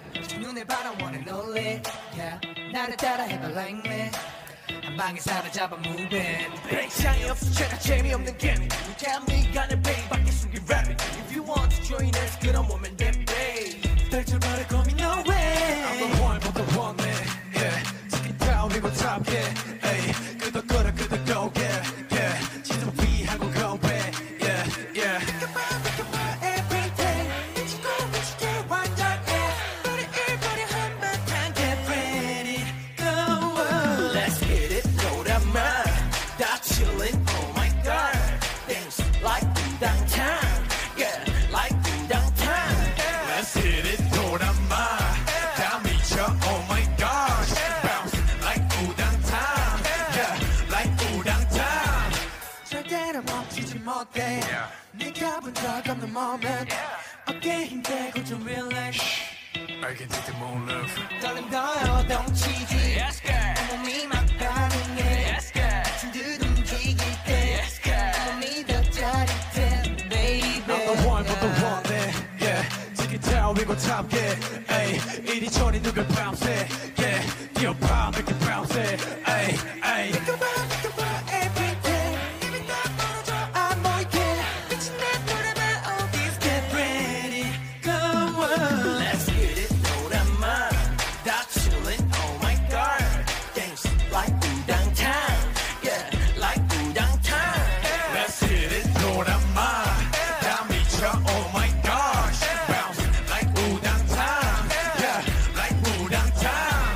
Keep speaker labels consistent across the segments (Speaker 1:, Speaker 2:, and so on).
Speaker 1: 눈을 바라 wanna know it yeah. 나를 따라 해봐 like me 한 방에 사로잡아 moving
Speaker 2: 배짱이 없어 제가 재미없는 게임 Tell me 가는 베이 밖에 숨긴 rapping If you want to join us 그럼 오면 돼 babe 떨쳐버릴 고민 no way I'm the one but the one man yeah. Take it down we gon' top yeah ay. 끄덕거려 끄덕거 yeah yeah. 지금 위하고 go back yeah yeah Think about every day 미치고 미치게 완전해 우리 일거리 한바탕 get ready go Let's get it 노래만 다 chillin' oh my god Things like downtown yeah like downtown Let's hit it 노래만 다 미쳐 oh my gosh Bounce like downtown yeah like downtown 절대로 멈추지 못해 네가 본 적 없는 moment 어깨 힘빼고 좀 relax I can take the moon love 떨림 더 넘치지 yes, 온몸이 막 반응해 yes, 춤들 움직일 때 yes, 온몸이 더 짜릿해 baby I'm the one but the one man yeah Take it down we gon' top yeah ay. 이리저리 누굴 bounce yeah 뛰어봐 make it bounce ay ay Think about every day 이미 다 벌어져 안 보이게 미친 내 노래만 oldies get ready go on Let's get it 노래만 다 chillin' oh my god Things like downtown yeah like downtown Let's hit it 노래만 다 미쳐 oh my gosh Bounce like downtown yeah like downtown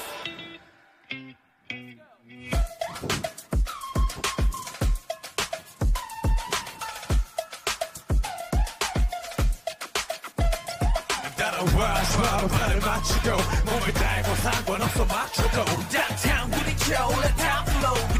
Speaker 2: 따라와 서로 발을 맞추고 몸을 달고 상관없어 맞춰도 Downtown 부딪혀 올라 top flow